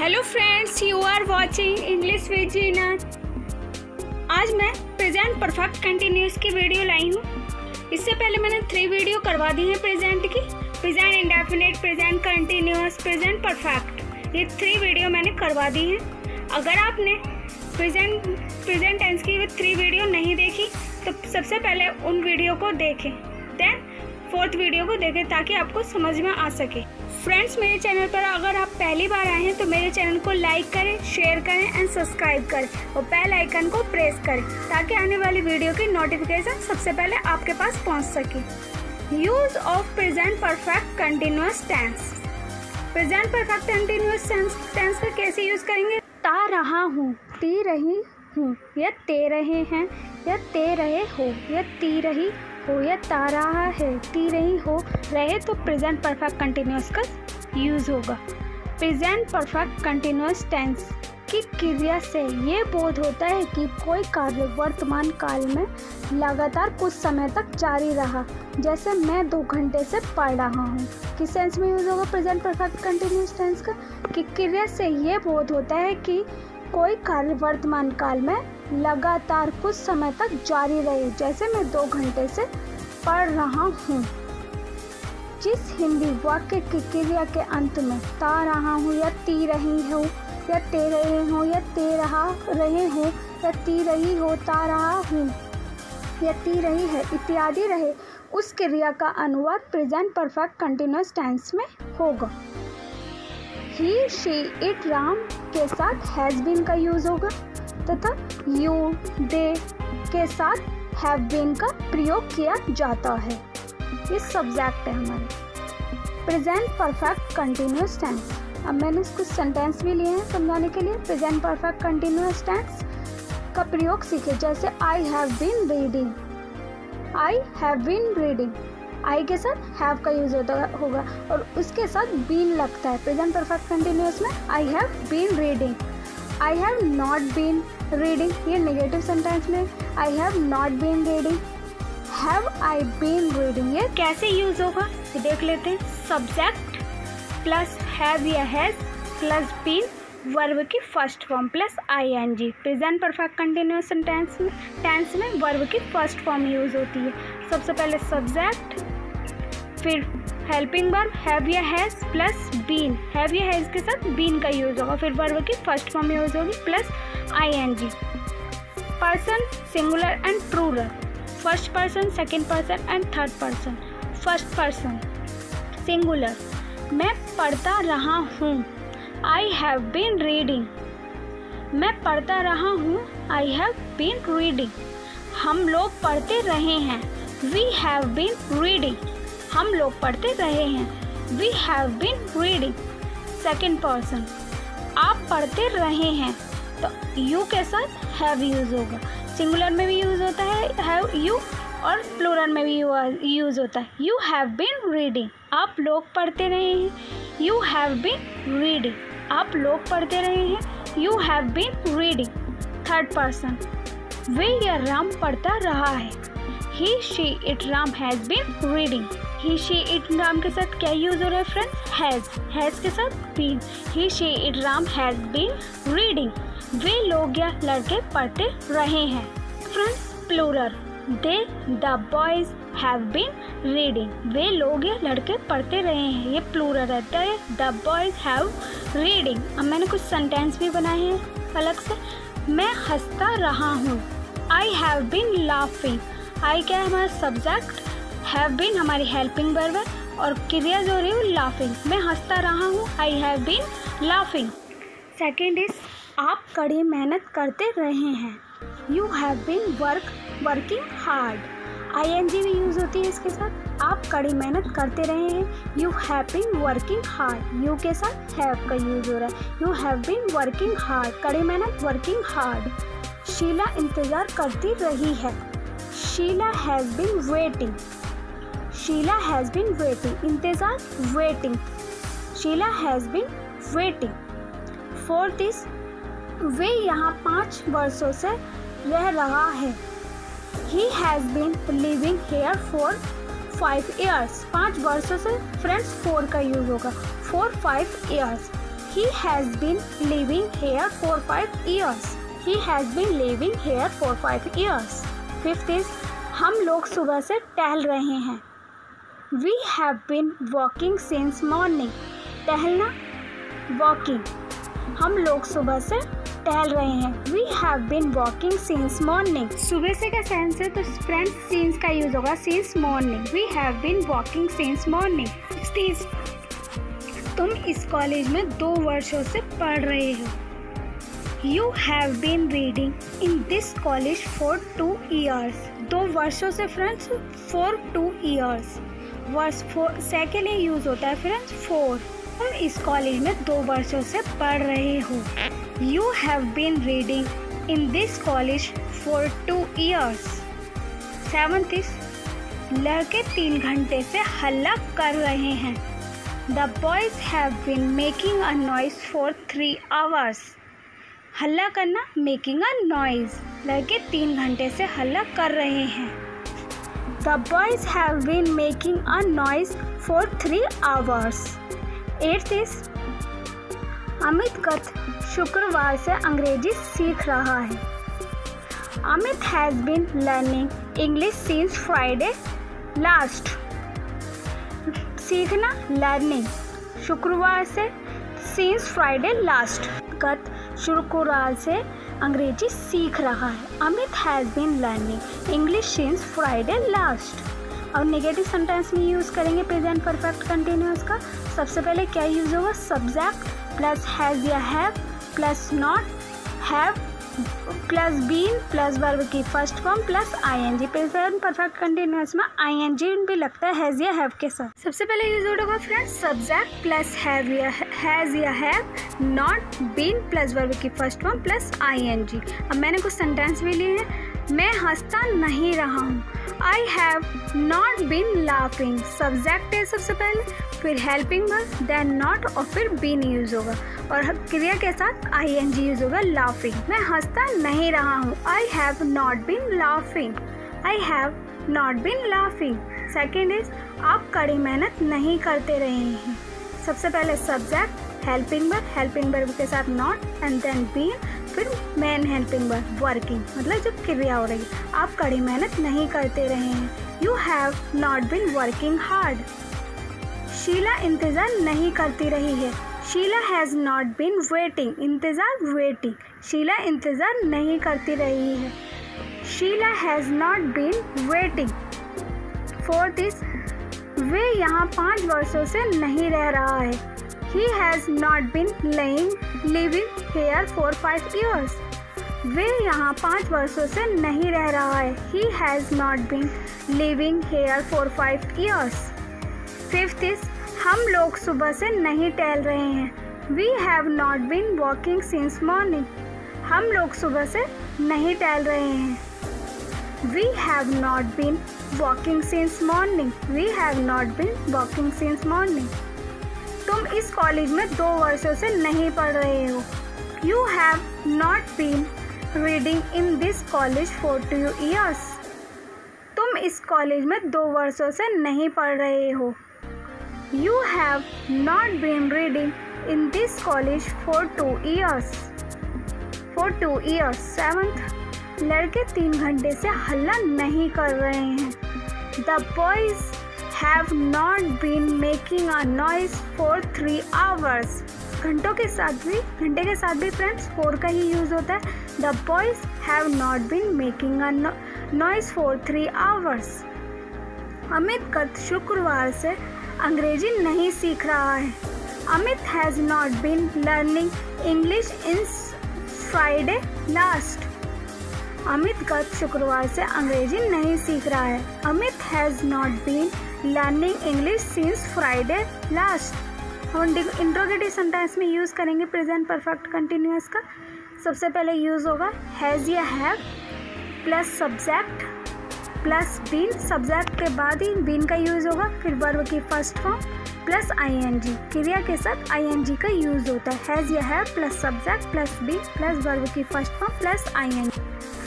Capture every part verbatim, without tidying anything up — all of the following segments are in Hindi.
Hello friends, you are watching English with Jeena. आज मैं प्रेजेंट परफेक्ट कंटिन्यूस की वीडियो लाई हूँ। इससे पहले मैंने थ्री वीडियो करवा दी हैं प्रेजेंट की, present indefinite, present continuous, present perfect. ये थ्री वीडियो मैंने करवा दी हैं। अगर आपने प्रेजेंट प्रेजेंट टेंस की थ्री वीडियो नहीं देखी तो सबसे पहले उन वीडियो को देखें, देन फोर्थ वीडियो को देखें ताकि आपको समझ में आ सके। फ्रेंड्स, मेरे चैनल पर अगर आप पहली बार आए हैं तो मेरे चैनल को लाइक करें, शेयर करें एंड सब्सक्राइब करें और बेल आइकन को प्रेस करें ताकि आने वाली वीडियो की नोटिफिकेशन सबसे पहले आपके पास पहुंच सके। Use of present perfect continuous tense. Present perfect continuous tense का कैसे यूज करेंगे? ता रहा हूँ, ती रही हूँ, या ते रहे हैं, या ते रहे हो, या ती रही हो, या ता रहा है, ती रही हो रहे तो प्रेजेंट परफेक्ट कंटिन्यूअस का यूज होगा। प्रेजेंट परफेक्ट कंटिन्यूअस टेंस की क्रिया से ये बोध होता है कि कोई कार्य वर्तमान काल में लगातार कुछ समय तक जारी रहा, जैसे मैं दो घंटे से पढ़ रहा हूँ। किस सेंस में यूज होगा प्रेजेंट परफेक्ट कंटिन्यूअस टेंस का? कि क्रिया से ये बोध होता है कि कोई कार्य वर्तमान काल में लगातार कुछ समय तक जारी रहे, जैसे मैं दो घंटे से पढ़ रहा हूँ। जिस हिंदी वाक्य की क्रिया के अंत में ता रहा हूँ या ती रही हो या ते रहे हो या ते रहा रहे हो या ती रही हो, ता रहा हूँ या ती रही है इत्यादि रहे, उस क्रिया का अनुवाद प्रेजेंट परफेक्ट कंटिन्यूअस टेंस में होगा। ही, शी, इट, राम के साथ हैज़ बीन का यूज होगा तथा यू, दे के साथ हैव बीन का प्रयोग किया जाता है। ये सब्जेक्ट है हमारे प्रेजेंट परफेक्ट कंटिन्यूअस टेंस। अब मैंने कुछ सेंटेंस भी लिए हैं समझाने के लिए। प्रेजेंट परफेक्ट कंटिन्यूअस टेंस का प्रयोग सीखे, जैसे I have been reading, I have been reading. I के साथ हैव का यूज होता होगा और उसके साथ बीन लगता है। प्रेजेंट परफेक्ट कंटिन्यूअस में I have been reading. I have not been reading, ये नेगेटिव सेंटेंस में I have not been reading. Have I been reading, ये कैसे यूज होगा ये देख लेते हैं। सब्जेक्ट प्लस हैव या हैज प्लस बीन, वर्ब की first form plus I N G. Present perfect continuous tense में टेंस में वर्ब की फर्स्ट फॉर्म यूज होती है। सबसे पहले सब्जेक्ट, फिर हेल्पिंग वर्ब हैव या हैज प्लस बीन, हैव या हैज के साथ बीन का यूज होगा, फिर वर्ब की फर्स्ट फॉर्म यूज होगी plus I N G. Person singular and plural, first person, second person and third person. First person singular, मैं पढ़ता रहा हूँ, आई हैव बीन रीडिंग। मैं पढ़ता रहा हूँ, आई हैव बीन रीडिंग। हम लोग पढ़ते रहे हैं, वी हैव बीन रीडिंग। हम लोग पढ़ते रहे हैं, we have been reading. Second person, आप पढ़ते रहे हैं, तो यू के साथ हैव यूज होगा। सिंगुलर में भी यूज होता है हैव यू और प्लूरल में भी यूज होता है। यू हैव बीन रीडिंग, आप लोग पढ़ते रहे हैं, यू हैव बीन रीडिंग। आप लोग पढ़ते रहे हैं, you have been reading. Third person, वे या राम पढ़ता रहा है, he, she, it, Ram has been reading. He, she, it, Ram के साथ क्या यूज हो रहा है फ्रेंड्स? हैज, हैज के साथ been. He, she, it, Ram has been reading. वे लोग या लड़के पढ़ते रहे हैं। Friends, plural, they, the boys have been reading. वे लोग या लड़के पढ़ते रहे हैं, ये प्लूरल रहता है। The boys have reading. अब मैंने कुछ सेंटेंस भी बनाए हैं अलग से। मैं हंसता रहा हूँ, I have been laughing. I क्या है हमारा सब्जेक्ट, हैव बीन हमारी हेल्पिंग वर्ब है और क्रिया जो हो रही है वो लाफिंग। मैं हंसता रहा हूँ, I have been laughing. Second is, आप कड़ी मेहनत करते रहे हैं, you have been work working hard. I N G भी यूज होती है इसके साथ। आप कड़ी मेहनत करते रहे हैं, you have been working hard. You के साथ हैव का यूज हो रहा है, you have been working hard. कड़ी मेहनत, वर्किंग हार्ड। शीला इंतजार करती रही है, Sheela has been waiting. Sheela has been waiting, इंतजार, waiting. Sheela has been waiting. Fourth is, वे यहाँ पाँच वर्षों से रह रहा है, he has been living here for five years. पाँच वर्षों से फ्रेंड्स फोर का यूज होगा, for five years. He has been living here for five years. He has been living here for five years. Fifth is हम लोग सुबह से टहल रहे हैं. We have been walking since morning. टहलना, walking. हम लोग सुबह से टहल रहे हैं. We have been walking since morning. सुबह से का सेंस है तो फ्रेंड्स since का यूज होगा since morning. We have been walking since morning. Sixth is तुम इस कॉलेज में दो वर्षों से पढ़ रहे हो. You have been reading in this college for two years. दो वर्षों से फ्रेंड्स for two years. वर्ष फोर से के लिए यूज होता है फ्रेंड्स for. तुम इस कॉलेज में दो वर्षों से पढ़ रहे हो. You have been reading in this college for two years. Seventh is लड़के तीन घंटे से हल्ला कर रहे हैं. The boys have been making a noise for three hours. हल्ला करना, making a noise. लड़के तीन घंटे से हल्ला कर रहे हैं. The boys have been making a noise for three hours. Eighth is Amit गत शुक्रवार से अंग्रेजी सीख रहा है. Amit has been learning English since Friday last. सीखना, लर्निंग, शुक्रवार से since Friday last. गत शुक्रवार से अंग्रेजी सीख रहा है. Amit has been learning English since Friday last. अब नेगेटिव सेंटेंस में यूज़ करेंगे प्रेजेंट परफेक्ट कंटिन्यूअस का. सबसे पहले क्या यूज़ होगा? सब्जेक्ट प्लस हैज़ या have plus not have plus been plus verb की first form plus I N G. Present perfect continuous में आईएनजी भी लगता है हैज या हैव के साथ. सबसे पहले यूज होगा फ्रेंड्स सब्जेक्ट प्लस हैव या हैज या have not been plus verb की फर्स्ट फॉर्म प्लस आईएनजी. अब मैंने कुछ सेंटेंस भी लिए हैं. मैं हंसता नहीं रहा हूँ. I have not been laughing. Subject है सबसे पहले, फिर हेल्पिंग वर्ब, देन नॉट और फिर बीन यूज होगा और क्रिया के साथ आई एन जी यूज होगा लाफिंग. मैं हंसता नहीं रहा हूँ. I have not been laughing. I have not been laughing. Second is आप कड़ी मेहनत नहीं करते रहे हैं. सबसे पहले subject, helping verb, helping verb के साथ नॉट एंड देन बीन, फिर मेन हेल्पिंग वर्ब वर्किंग, मतलब जो क्रिया हो रही है. आप कड़ी मेहनत नहीं करते रहे हैं. You have not been working hard. Sheela इंतज़ार नहीं करती रही है. Sheela has not been waiting. इंतज़ार वेटिंग. शीला इंतज़ार नहीं करती रही है. Sheela has not been waiting. Fourth is वे यहाँ पाँच वर्षों से नहीं रह रहा है. He has not been living living here for five years. वे यहाँ पाँच वर्षों से नहीं रह रहा है. He has not been living here for five years. Fifth is हम लोग सुबह से नहीं टहल रहे हैं. We have not been walking since morning. हम लोग सुबह से नहीं टहल रहे हैं. We have not been walking since morning. We have not been walking since morning. तुम इस कॉलेज में दो वर्षों से नहीं पढ़ रहे हो. You have not been reading in this college for two years. तुम इस कॉलेज में दो वर्षों से नहीं पढ़ रहे हो. You have not been reading in this college for two years. For two years. Seventh, लड़के तीन घंटे से हल्ला नहीं कर रहे हैं. The boys have not been making a noise for three hours. घंटों के साथ भी घंटे के साथ भी फ्रेंड्स फोर का ही यूज होता है. The boys have not been making a no- noise for three hours. Amit गत शुक्रवार से अंग्रेजी नहीं सीख रहा है. Amit has not been learning English in Friday last. Amit गत शुक्रवार से अंग्रेजी नहीं सीख रहा है. Amit has not been learning English since Friday last. हम इंट्रोगेटिव सेंटेंस में यूज़ करेंगे प्रेजेंट परफेक्ट कंटिन्यूअस का. सबसे पहले यूज़ होगा हैज़ या have plus subject plus been. Subject के बाद ही बीन का यूज़ होगा, फिर वर्ब की फर्स्ट फॉर्म प्लस आईएनजी. क्रिया के साथ आईएनजी का यूज़ होता है. हैज़ या have plus subject plus been plus verb की फर्स्ट फॉर्म प्लस आईएनजी.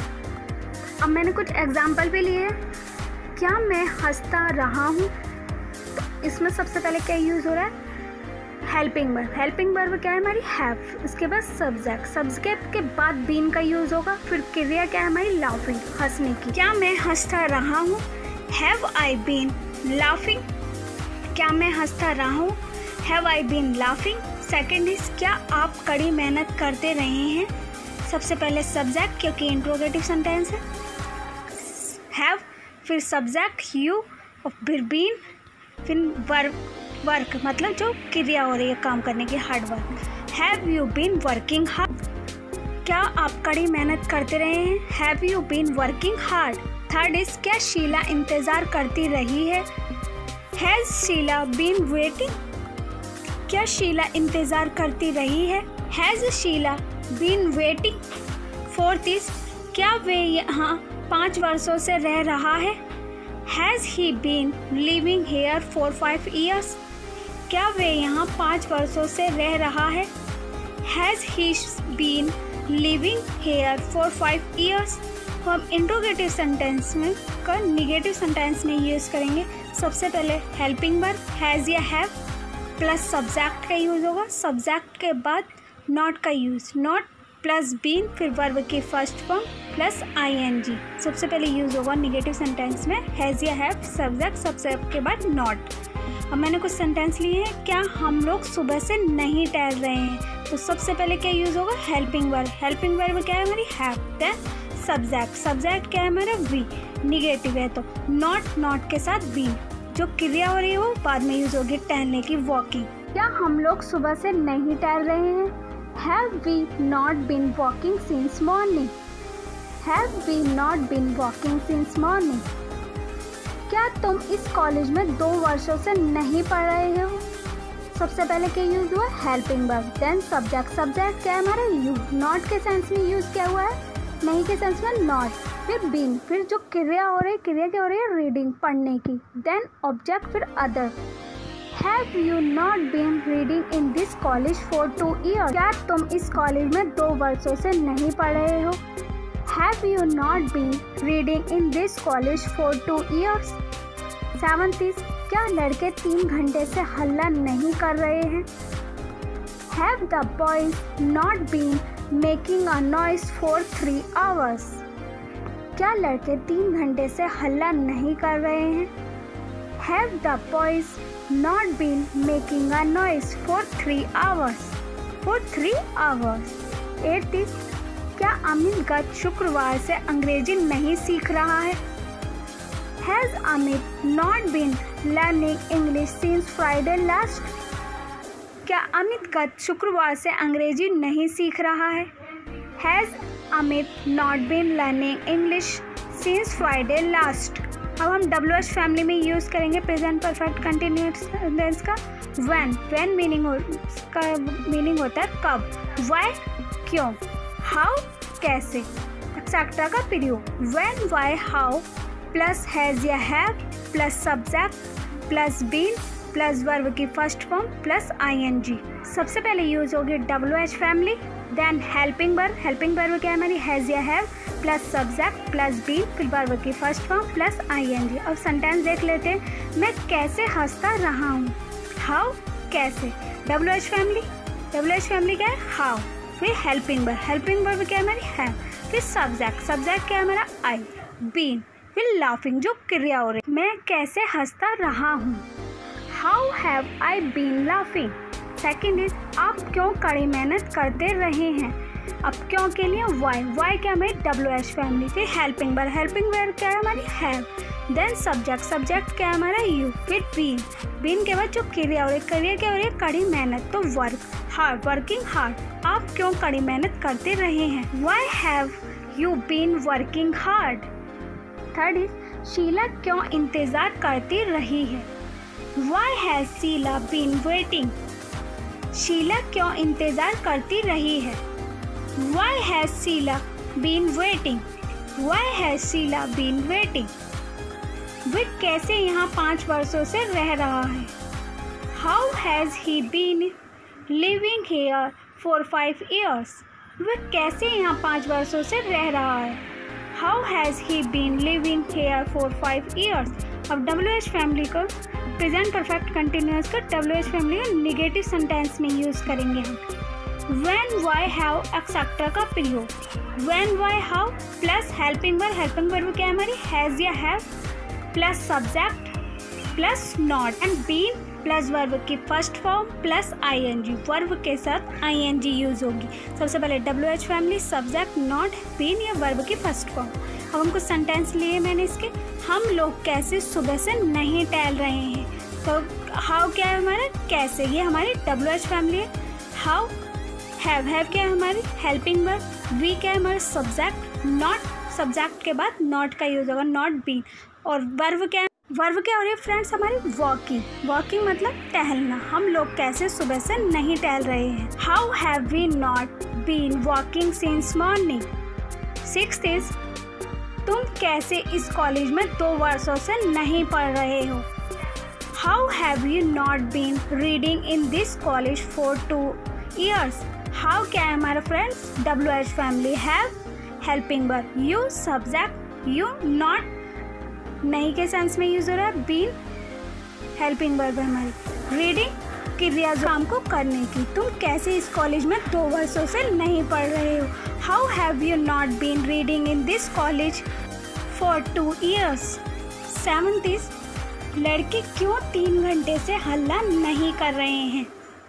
अब मैंने कुछ एग्जाम्पल भी लिए. क्या मैं हंसता रहा हूँ, तो इसमें सबसे पहले क्या यूज़ हो रहा है? हेल्पिंग वर्ब, हेल्पिंग वर्ब क्या है हमारी हैव, इसके बाद सब्जेक्ट, सब्जेक्ट के बाद बीन का यूज होगा, फिर क्रिया क्या है हमारी लाफिंग, हंसने की। क्या मैं हंसता रहा हूँ, हैव आई बीन लाफिंग, क्या मैं हंसता रहा हूँ, have I been laughing. Second is क्या आप कड़ी मेहनत करते रहे हैं, सबसे पहले सब्जेक्ट क्योंकि इंट्रोगेटिव सेंटेंस है, हैव, फिर सब्जेक्ट यू, और फिर बीन, फिर वर्ब, वर्क मतलब जो क्रिया हो रही है काम करने की, hard work. Have you been working hard, क्या आप कड़ी मेहनत करते रहे हैं, have you been working hard. Third is क्या शीला इंतज़ार करती रही है, हैज़ शीला बीन वेटिंग, क्या शीला इंतज़ार करती रही है, has Sheela been waiting. Fourth is क्या वे यहाँ पाँच वर्षों से रह रहा है, has he been living here for five years, क्या वे यहाँ पाँच वर्षों से रह रहा है, has he been living here for five years. तो हम इंट्रोगेटिव सेंटेंस में का निगेटिव सेंटेंस में यूज़ करेंगे। सबसे पहले हेल्पिंग वर्ब हैज़ या हैव प्लस सब्जेक्ट का यूज़ होगा, सब्जेक्ट के बाद नॉट का यूज़, नॉट प्लस बीन, फिर वर्ब की first form plus I N G. सबसे पहले यूज़ होगा निगेटिव सेंटेंस में हैज़ या हैव, सब्जेक्ट, सब्जेक्ट के बाद नॉट। अब मैंने कुछ सेंटेंस लिए हैं, क्या हम लोग सुबह से नहीं टहल रहे हैं, तो सबसे पहले क्या यूज़ होगा हेल्पिंग वर्ब, हेल्पिंग वर्ब क्या है हमारी हैव, देन सब्जेक्ट, सब्जेक्ट क्या है हमारा वी, निगेटिव है तो नॉट, नॉट के साथ बीन, जो क्रिया हो रही है वो बाद में यूज़ होगी टहलने की, वॉकिंग। क्या हम लोग सुबह से नहीं टहल रहे हैं, have we not been walking since morning, have we not been walking since morning. क्या तुम इस कॉलेज में दो वर्षों से नहीं पढ़ रहे हो, सबसे पहले क्या यूज हुआ helping verb, then subject, subject क्या है हमारा यू, नॉट के सेंस में यूज किया हुआ है, नहीं के सेंस में नॉट, फिर बीन, फिर जो क्रिया हो रही है, क्रिया क्या हो रही है रीडिंग, पढ़ने की, देन ऑब्जेक्ट, फिर other. Have you not been reading in this college for two years, क्या तुम इस कॉलेज में दो वर्षों से नहीं पढ़ रहे हो, have you not been reading in this college for two years. Seventh is क्या लड़के तीन घंटे से हल्ला नहीं कर रहे हैं, have the boys not been making a noise for three hours, क्या लड़के तीन घंटे से हल्ला नहीं कर रहे हैं, have the boys not been making a noise for three hours, for three hours. Eighth is क्या अमित गत शुक्रवार से अंग्रेजी नहीं सीख रहा है, has Amit not been learning English since Friday last, क्या अमित गत शुक्रवार से अंग्रेजी नहीं सीख रहा है, has Amit not been learning English since Friday last. अब हम डब्ल्यू एच फैमिली में यूज़ करेंगे प्रेजेंट परफेक्ट कंटिन्यूअस टेंस का। व्हेन, व्हेन मीनिंग हो का मीनिंग होता है कब, व्हाई क्यों, हाउ कैसे, एक्सेट्रा का period. When, why, how plus has या have plus subject plus been plus verb की first form plus I N G. सबसे पहले यूज होगी W H family, then helping verb, helping verb क्या है हमारी हैज़ या have plus subject plus been फिर वर्ब की first form plus I N G. अब सेंटेंस देख लेते हैं, मैं कैसे हंसता रहा हूँ, हाउ कैसे, W H family, W H family क्या है हाउ, फिर हेल्पिंग वर्ब, हेल्पिंग वर्ब क्या है हमारी हैव, फिर सब्जेक्ट, सब्जेक्ट क्या है हमारा आई, बीन, फिर लाफिंग जो क्रिया हो रही, मैं कैसे हंसता रहा हूँ, how have I been laughing. Second is आप क्यों कड़ी मेहनत करते रहे हैं, अब क्यों के लिए वाई, वाई क्या हमारी डब्ल्यू एच फैमिली, फिर हेल्पिंग वर्ब, हेल्पिंग वर्ब क्या है हमारी हैव, देन सब्जेक्ट, सब्जेक्ट क्या है हमारा यू, फिर बीन, बीन के बाद जो क्रिया हो रही है, क्रिया क्या हो रही है कड़ी मेहनत, तो वर्क, हार्ड, वर्किंग हार्ड, आप क्यों कड़ी मेहनत करते रहे हैं, why have you been working hard. Third is Sheela क्यों इंतज़ार करती रही है, why has Sheela been waiting, Sheela क्यों इंतज़ार करती रही है, why has Sheela been waiting, why has Sheela been waiting. वह कैसे यहाँ पाँच वर्षों से रह रहा है, how has he been living here for five years, वह कैसे यहाँ पाँच वर्षों से रह रहा है, how has he been living here for five years. अब डब्ल्यू एच फैमिली को प्रेजेंट परफेक्ट कंटिन्यूअस का डब्ल्यू एच फैमिली का निगेटिव सेंटेंस में यूज़ करेंगे हम। व्हेन, व्हाई, हाउ, एक्सेट्रा का प्रयोग। When, why, how plus helping verb, helping verb क्या है हमारी हैज़ या have plus subject plus not and been plus verb की first form plus I N G, verb के साथ आईएनजी यूज होगी। सबसे पहले W H family, subject, not, been या वर्ब की फर्स्ट फॉर्म। अब हमको सेंटेंस लिए मैंने इसके, हम लोग कैसे सुबह से नहीं टहल रहे हैं। तो हाउ क्या है हमारा, कैसे, ये हमारी डब्ल्यू एच फैमिली है। हाउ, हैव, हैव क्या है हमारी हेल्पिंग वर्ब, वी क्या है हमारा सब्जेक्ट, नॉट, सब्जेक्ट के बाद नॉट का यूज होगा, नॉट बीन। और वर्ब क्या है, वर्ब क्या हो रही है फ्रेंड्स हमारी वॉकिंग, वॉकिंग मतलब टहलना। हम लोग कैसे सुबह से नहीं टहल रहे हैं। How have we not been walking since morning. Sixth is, तुम कैसे इस कॉलेज में दो वर्षों से नहीं पढ़ रहे हो। How have you not been reading in this college for two years. How क्या है हमारा friends W H family, have helping verb, you subject, you not नहीं के सेंस में यूज हो रहा है, बीन हेल्पिंग वर्ब है हमारी, रीडिंग क्रिया काम को करने की। तुम कैसे इस कॉलेज में दो वर्षों से नहीं पढ़ रहे हो। How have you not been reading in this college for two years. Seventh is, लड़के क्यों तीन घंटे से हल्ला नहीं कर रहे हैं।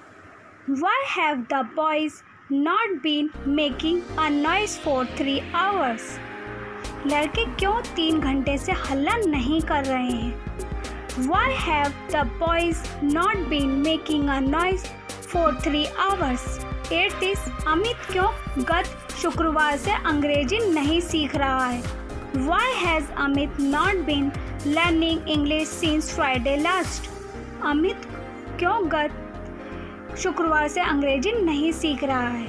Why have the boys not been making a noise for three hours. लड़के क्यों तीन घंटे से हल्ला नहीं कर रहे हैं। Why have the boys not been making a noise for three hours? Eighth is, Amit क्यों गत शुक्रवार से अंग्रेजी नहीं सीख रहा है। Why has Amit not been learning English since Friday last? Amit क्यों गत शुक्रवार से अंग्रेजी नहीं सीख रहा है।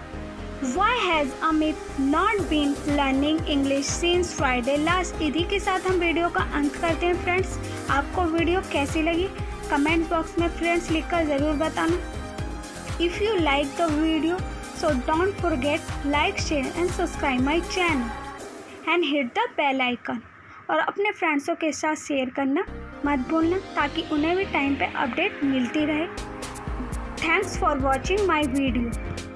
Why has Amit not been learning English since Friday last? इसी के साथ हम वीडियो का अंत करते हैं फ्रेंड्स। आपको वीडियो कैसी लगी कमेंट बॉक्स में फ्रेंड्स लिखकर ज़रूर बताना। If you like the video so don't forget like share and subscribe my channel and hit the bell icon. और अपने फ्रेंड्सों के साथ शेयर करना मत भूलना ताकि उन्हें भी टाइम पे अपडेट मिलती रहे। Thanks for watching my video.